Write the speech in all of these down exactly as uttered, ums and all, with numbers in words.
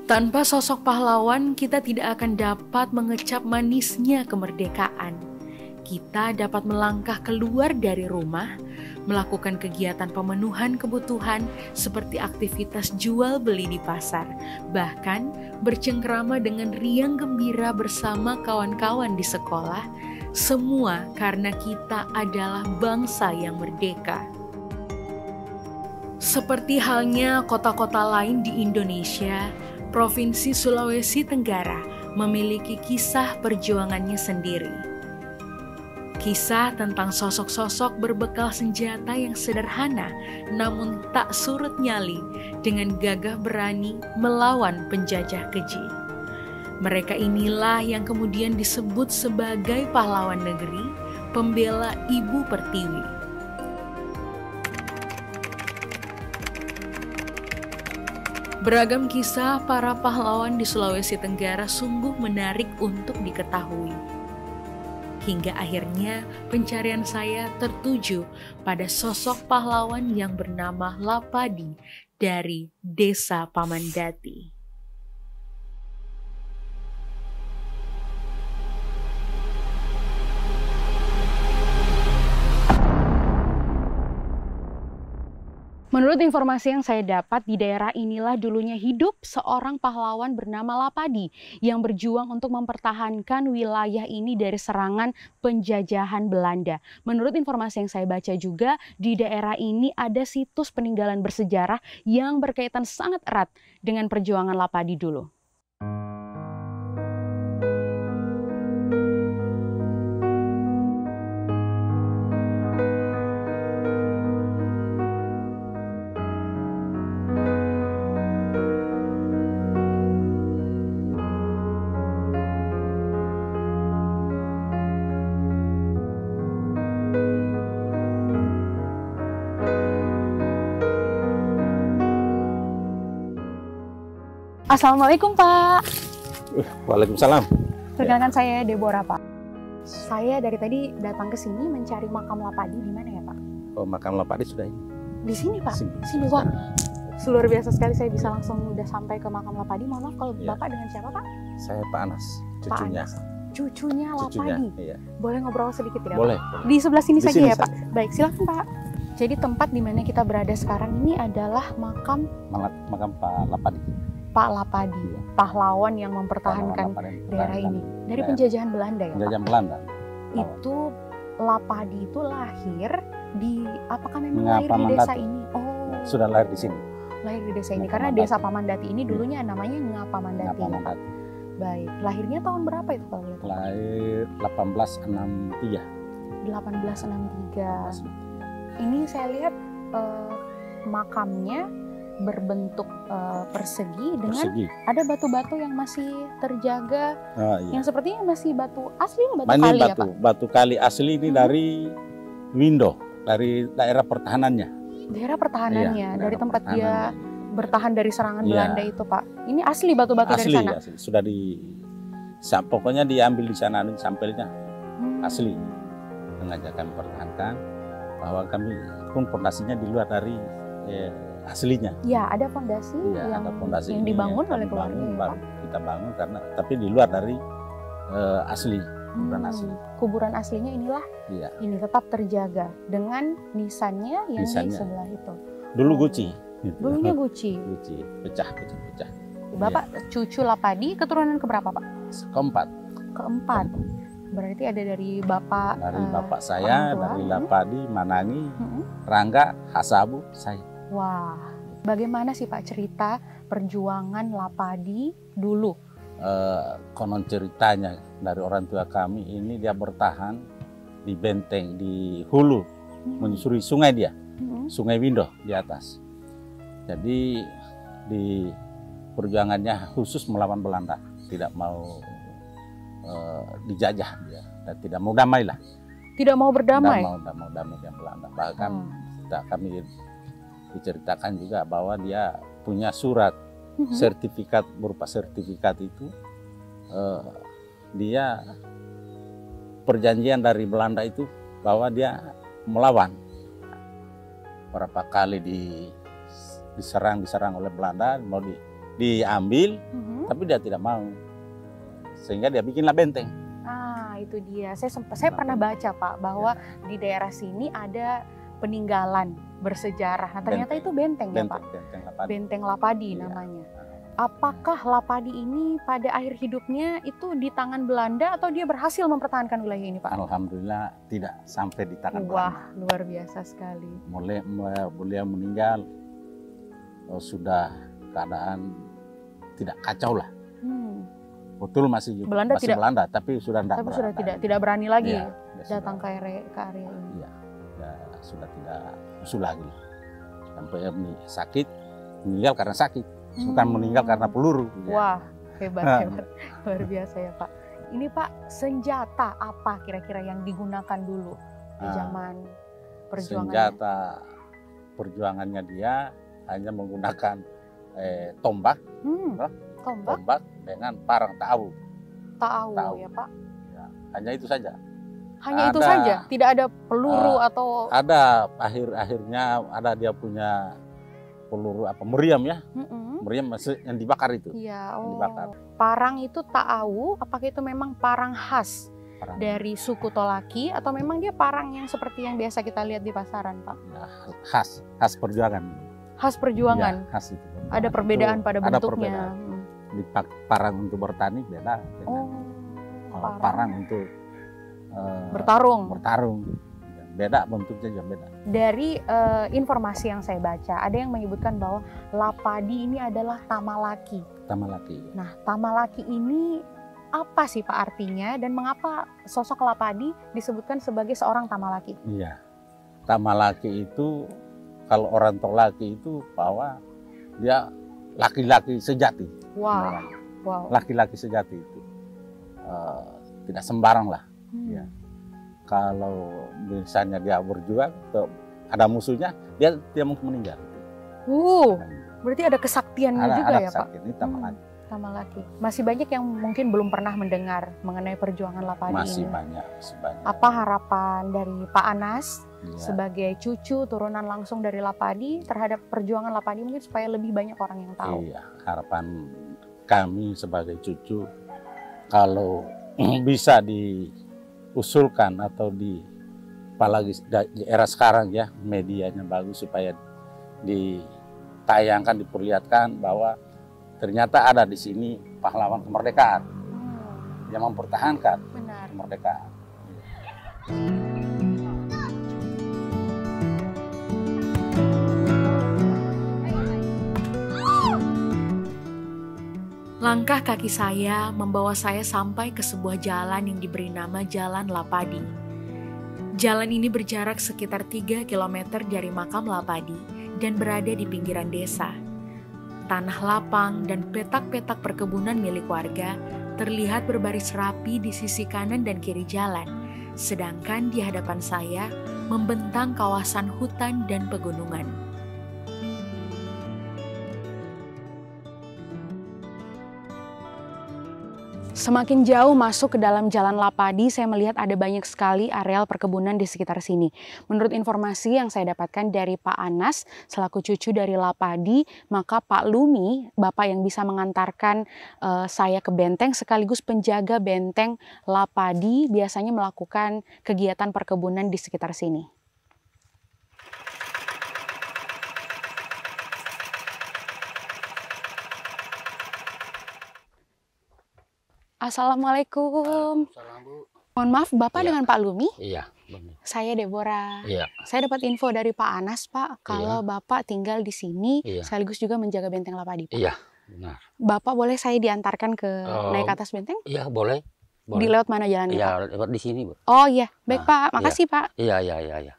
Tanpa sosok pahlawan, kita tidak akan dapat mengecap manisnya kemerdekaan. Kita dapat melangkah keluar dari rumah, melakukan kegiatan pemenuhan kebutuhan seperti aktivitas jual beli di pasar, bahkan bercengkrama dengan riang gembira bersama kawan-kawan di sekolah, semua karena kita adalah bangsa yang merdeka. Seperti halnya kota-kota lain di Indonesia, Provinsi Sulawesi Tenggara memiliki kisah perjuangannya sendiri. Kisah tentang sosok-sosok berbekal senjata yang sederhana namun tak surut nyali dengan gagah berani melawan penjajah keji. Mereka inilah yang kemudian disebut sebagai pahlawan negeri, pembela Ibu Pertiwi. Beragam kisah para pahlawan di Sulawesi Tenggara sungguh menarik untuk diketahui. Hingga akhirnya pencarian saya tertuju pada sosok pahlawan yang bernama Lapadi dari Desa Pamandati. Menurut informasi yang saya dapat, di daerah inilah dulunya hidup seorang pahlawan bernama Lapadi yang berjuang untuk mempertahankan wilayah ini dari serangan penjajahan Belanda. Menurut informasi yang saya baca juga, di daerah ini ada situs peninggalan bersejarah yang berkaitan sangat erat dengan perjuangan Lapadi dulu. Assalamualaikum Pak. Waalaikumsalam. Perkenalkan saya Deborah Pak. Saya dari tadi datang ke sini mencari makam Lapadi. Di mana ya Pak? Oh, makam Lapadi sudah ini. Di sini Pak? Sini, sini Pak. Luar biasa sekali, saya bisa langsung udah sampai ke makam Lapadi. Mohon maaf kalau ya. Bapak dengan siapa Pak? Saya Pak Anas, cucunya. Pak Anas. Cucunya Lapadi. Cucunya, iya. Boleh ngobrol sedikit tidak boleh, Pak? Boleh. Di sebelah sini Di saja sini ya saja. Pak? Baik, silakan Pak. Jadi tempat di mana kita berada sekarang ini adalah makam Makam Pak Lapadi. Pak Lapadi, Iya. pahlawan yang mempertahankan Lapadi, daerah ini dari daerah. penjajahan Belanda ya Pak? Penjajahan Belanda. Itu Lapadi itu lahir di, apakah memang Ngapa lahir di Mandati. desa ini? Oh, Sudah lahir di sini. lahir di desa ini Ngapa karena Mandati. Desa Pamandati ini dulunya namanya Ngapa Mandati. Ngapa Mandati. Baik, lahirnya tahun berapa itu kalau boleh tahu? Lahir delapan belas enam tiga. delapan belas enam tiga. Ini saya lihat eh, makamnya berbentuk uh, persegi dengan Persegi. ada batu-batu yang masih terjaga, Oh, iya. yang sepertinya masih batu asli, batu Ini kali batu, ya Pak? batu kali asli ini Hmm. dari Windo, dari daerah pertahanannya. Daerah pertahanannya, Iya, dari daerah tempat dia pertahanannya. bertahan dari serangan Iya. Belanda itu Pak. Ini asli batu-batu dari Asli, sana? asli. Sudah di, sa- pokoknya diambil di sana, ini sampelnya Hmm. asli. Sengaja kami pertahankan bahwa kami pun fondasinya di luar dari eh, aslinya. Ya, ada fondasi Ya, yang, ada fondasi yang ini dibangun yang oleh kami keluarga bangun, ya baru Pak? kita bangun karena tapi di luar dari eh, asli kuburan Hmm, asli. Kuburan aslinya inilah Iya. ini tetap terjaga dengan nisannya yang di Nisannya. sebelah itu. Dulu Oh. guci. Gitu. Dulunya Guci. Guci, pecah, pecah, pecah. Bapak cucu Lapadi keturunan keberapa Pak? Keempat. Keempat. Berarti ada dari Bapak Dari eh, bapak saya, orang tua. dari Hmm. Lapadi, Manangi, Hmm. Rangga, Hasabu, saya. Wah, bagaimana sih Pak cerita perjuangan Lapadi dulu? Eh, konon ceritanya dari orang tua kami ini dia bertahan di benteng di hulu Hmm. menyusuri sungai dia, Hmm. Sungai Windo di atas. Jadi di perjuangannya khusus melawan Belanda, tidak mau eh, dijajah dia, dan tidak mau damai lah. Tidak mau berdamai. Tidak mau, tidak mau damai dengan Belanda. Bahkan Hmm. kita, kami diceritakan juga bahwa dia punya surat Hmm. sertifikat, berupa sertifikat itu eh, dia perjanjian dari Belanda itu bahwa dia melawan. Berapa kali di, diserang diserang oleh Belanda, mau di, diambil, Mm-hmm. tapi dia tidak mau. Sehingga dia bikinlah benteng. Ah, itu dia. Saya sempat, saya pernah baca Pak bahwa Ya. di daerah sini ada peninggalan bersejarah. Nah, ternyata Benteng. itu benteng, ya Benteng, Pak. benteng Lapadi. Benteng Lapadi Iya. namanya. Apakah Lapadi ini pada akhir hidupnya itu di tangan Belanda atau dia berhasil mempertahankan wilayah ini, Pak? Alhamdulillah tidak sampai di tangan Wah, Belanda. luar biasa sekali. Mulai, mulai beliau meninggal, oh, sudah keadaan tidak kacau lah. Hmm. Betul masih Belanda masih tidak- Belanda, tapi sudah tidak Tapi sudah tidak tidak berani lagi Iya, dia datang sudah- ke area, ke area ini. Iya, ya, sudah tidak usul lagi. Sampai ini sakit, meninggal karena sakit, bukan Hmm. meninggal karena peluru. Ya. Wah, hebat Ah. hebat, luar biasa ya Pak. Ini Pak, senjata apa kira-kira yang digunakan dulu di Ah, zaman perjuangan? Senjata perjuangannya dia hanya menggunakan eh, tombak, Hmm, Hah? tombak, tombak dengan parang tahu. tahu tahu. ya Pak. Ya, hanya itu saja. Hanya itu Ada- saja, tidak ada peluru Ah, atau Ada akhir-akhirnya ada dia punya peluru apa meriam ya, Mm-mm. meriam masih yang dibakar itu. Iya, Yang oh. dibakar. Parang itu tahu, apakah itu memang parang khas Parang, dari suku Tolaki atau memang dia parang yang seperti yang biasa kita lihat di pasaran, Pak? ya, khas khas perjuangan. Khas perjuangan. Ya, khas itu. Ada perbedaan Itu pada ada bentuknya. perbedaan. Hmm. Di pak- parang untuk bertani beda dengan Oh, uh, parang. parang untuk uh, bertarung. bertarung. Beda bentuknya juga beda. Dari eh, informasi yang saya baca, ada yang menyebutkan bahwa Lapadi ini adalah tamalaki. Tamalaki. Nah, tamalaki ini apa sih Pak artinya dan mengapa sosok Lapadi disebutkan sebagai seorang tamalaki? Iya. Tamalaki itu kalau orang Tolaki itu bahwa dia laki-laki sejati. Wow, Nah, wow. Laki-laki sejati itu uh, tidak sembarang lah. Hmm. Ya. Kalau misalnya dia berjuang, atau ada musuhnya, dia dia mungkin meninggal. Uh, Nah, berarti ada kesaktiannya ada, juga ada ya Pak? kesaktian. Ini tamalaki. Tamalaki. Masih banyak yang mungkin belum pernah mendengar mengenai perjuangan Lapadi Masih ini. banyak, masih banyak. Apa harapan dari Pak Anas Iya. sebagai cucu turunan langsung dari Lapadi terhadap perjuangan Lapadi mungkin supaya lebih banyak orang yang tahu? Iya, harapan kami sebagai cucu kalau bisa diusulkan atau di apalagi di era sekarang ya medianya bagus supaya ditayangkan, diperlihatkan bahwa ternyata ada di sini pahlawan kemerdekaan Hmm, yang mempertahankan benar. kemerdekaan. Langkah kaki saya membawa saya sampai ke sebuah jalan yang diberi nama Jalan Lapadi. Jalan ini berjarak sekitar tiga kilometer dari makam Lapadi dan berada di pinggiran desa. Tanah lapang dan petak-petak perkebunan milik warga terlihat berbaris rapi di sisi kanan dan kiri jalan, sedangkan di hadapan saya membentang kawasan hutan dan pegunungan. Semakin jauh masuk ke dalam Jalan Lapadi, saya melihat ada banyak sekali areal perkebunan di sekitar sini. Menurut informasi yang saya dapatkan dari Pak Anas, selaku cucu dari Lapadi, maka Pak Lumi, bapak yang bisa mengantarkan uh, saya ke benteng, sekaligus penjaga benteng Lapadi, biasanya melakukan kegiatan perkebunan di sekitar sini. Assalamualaikum. Salam Bu. Mohon maaf, Bapak Iya. dengan Pak Lumi? Iya, benar. Saya Deborah. Iya, Saya dapat info dari Pak Anas, Pak, kalau Bapak tinggal di sini Iya. sekaligus juga menjaga benteng Lapadi, Pak. iya, benar. Bapak boleh saya diantarkan ke Oh, naik ke atas benteng? Iya, boleh. Di Boleh. lewat mana jalannya, Pak? Iya, lewat di sini, Bu. Oh iya, baik Nah, Pak. iya. Makasih Pak. Iya, iya, iya, iya.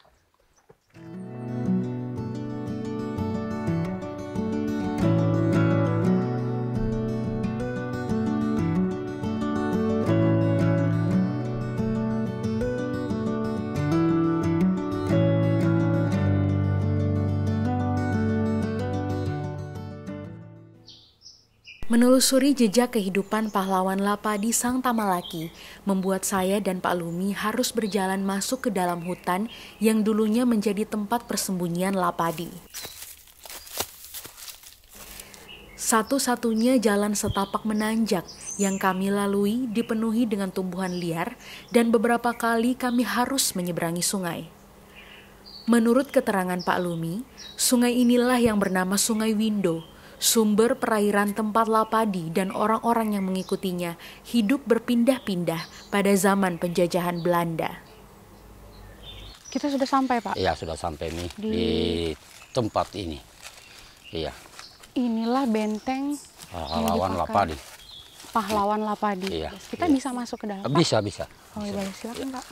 Menelusuri jejak kehidupan pahlawan Lapadi Sang Tamalaki membuat saya dan Pak Lumi harus berjalan masuk ke dalam hutan yang dulunya menjadi tempat persembunyian Lapadi. Satu-satunya jalan setapak menanjak yang kami lalui dipenuhi dengan tumbuhan liar dan beberapa kali kami harus menyeberangi sungai. Menurut keterangan Pak Lumi, sungai inilah yang bernama Sungai Windo, sumber perairan tempat Lapadi dan orang-orang yang mengikutinya hidup berpindah-pindah pada zaman penjajahan Belanda. Kita sudah sampai, Pak? Iya, sudah sampai nih Di- di, tempat ini. Iya, Inilah benteng pahlawan dipakai. Lapadi. pahlawan Lapadi. Iya, Kita iya. bisa masuk ke dalam, Pak? Bisa, bisa. Oh, iya, boleh. Silakan, Pak.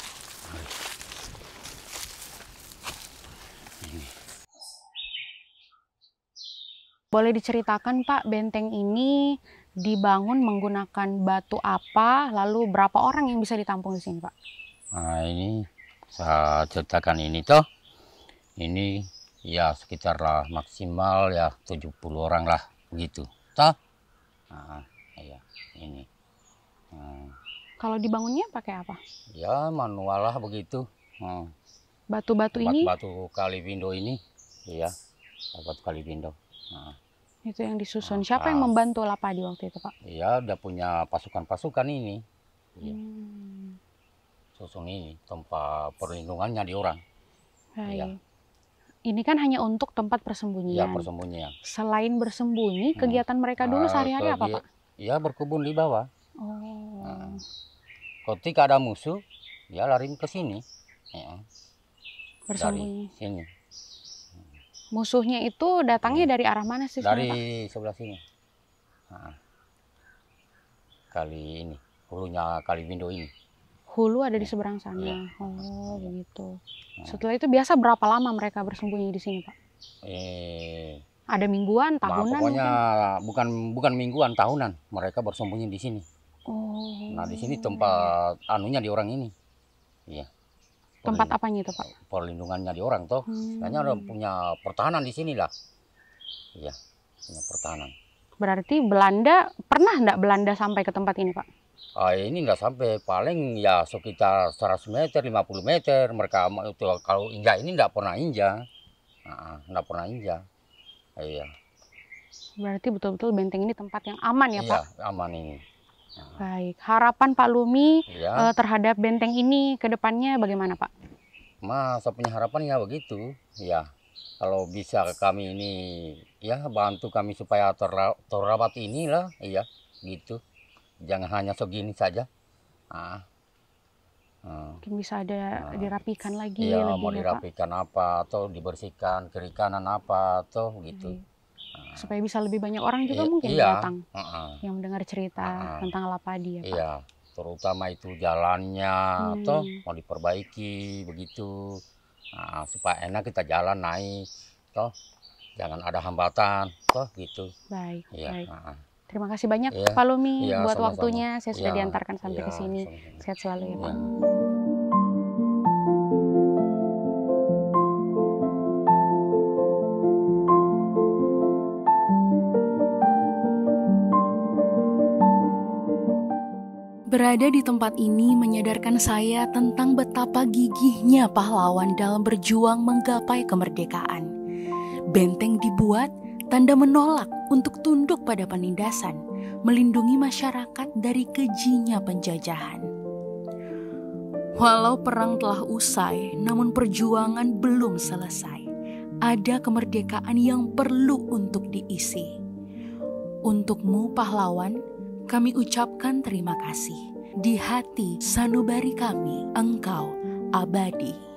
Boleh diceritakan, Pak, benteng ini dibangun menggunakan batu apa, lalu berapa orang yang bisa ditampung di sini, Pak? Nah, ini saya ceritakan ini toh. Ini ya sekitar lah maksimal ya tujuh puluh orang lah begitu. Toh? Nah, iya, ini. Nah, Kalau dibangunnya pakai apa? ya manual lah begitu. Hmm. Batu-batu ini, Batu Kalipindo ini, iya, batu Kalipindo. Nah, itu yang disusun. Ah, Siapa yang ah. membantu Lapadi waktu itu, Pak? iya, udah punya pasukan-pasukan ini. Iya, Hmm, susun ini tempat perlindungannya di orang. baik. Iya. Ini kan hanya untuk tempat Iya, persembunyian. persembunyian. Selain bersembunyi, Hmm. kegiatan mereka dulu Ah, sehari-hari apa, kegi- Pak? Iya, berkebun di bawah. Oh, Nah, ketika ada musuh, ya lari ke sini. Ya, bersembunyi. dari sini. Musuhnya itu datangnya dari arah mana sih? Dari sebenarnya, Pak? sebelah sini. Nah, kali ini, hulunya Kalipindo ini. Hulu ada di Iya. seberang sana. Iya. Oh, begitu. Nah, Setelah itu biasa berapa lama mereka bersembunyi di sini, Pak? eh, Ada mingguan, nah, tahunan pokoknya mungkin? bukan bukan mingguan, tahunan mereka bersembunyi di sini. Oh. Nah, di sini tempat anunya di orang ini. Iya. Tempat Perlindung- apanya itu, Pak? Perlindungannya di orang toh. Hmm. Sebenarnya ada punya pertahanan di sini lah. Iya, punya pertahanan. Berarti Belanda, pernah enggak Belanda sampai ke tempat ini, Pak? Ah, ini nggak sampai, paling ya sekitar seratus meter, lima puluh meter. Mereka mau itu kalau injak ini nggak pernah injak. Nah, nggak pernah injak. Iya, Berarti betul-betul benteng ini tempat yang aman ya, iya, Pak? aman ini. Baik. Harapan Pak Lumi Iya, eh, terhadap benteng ini ke depannya bagaimana, Pak? mas, saya punya harapan ya begitu. Ya, kalau bisa kami ini ya bantu kami supaya terra- terawat inilah, iya, gitu. Jangan hanya segini saja. Ah, ah. Mungkin bisa ada Nah, dirapikan lagi Iya, lebih mau ya, Pak? dirapikan apa atau dibersihkan kiri kanan apa atau gitu. Baik. Supaya bisa lebih banyak orang juga I- mungkin iya, datang heeh, yang mendengar cerita Ah, tentang Lapadi ya, Pak? iya, terutama itu jalannya Hmm. atau mau diperbaiki begitu. Nah, supaya enak kita jalan naik, toh jangan ada hambatan, toh gitu. Baik, Iya, baik. heeh. Terima kasih banyak Iya, Pak Lumi iya, buat sama-sama. waktunya. Saya sudah Iya, diantarkan sampai iya, ke sini. sama-sama. Sehat selalu ya, Pak. Iya. Berada di tempat ini menyadarkan saya tentang betapa gigihnya pahlawan dalam berjuang menggapai kemerdekaan. Benteng dibuat tanda menolak untuk tunduk pada penindasan, melindungi masyarakat dari kejinya penjajahan. Walau perang telah usai, namun perjuangan belum selesai. Ada kemerdekaan yang perlu untuk diisi. Untukmu pahlawan, kami ucapkan terima kasih. Di hati sanubari kami, engkau abadi.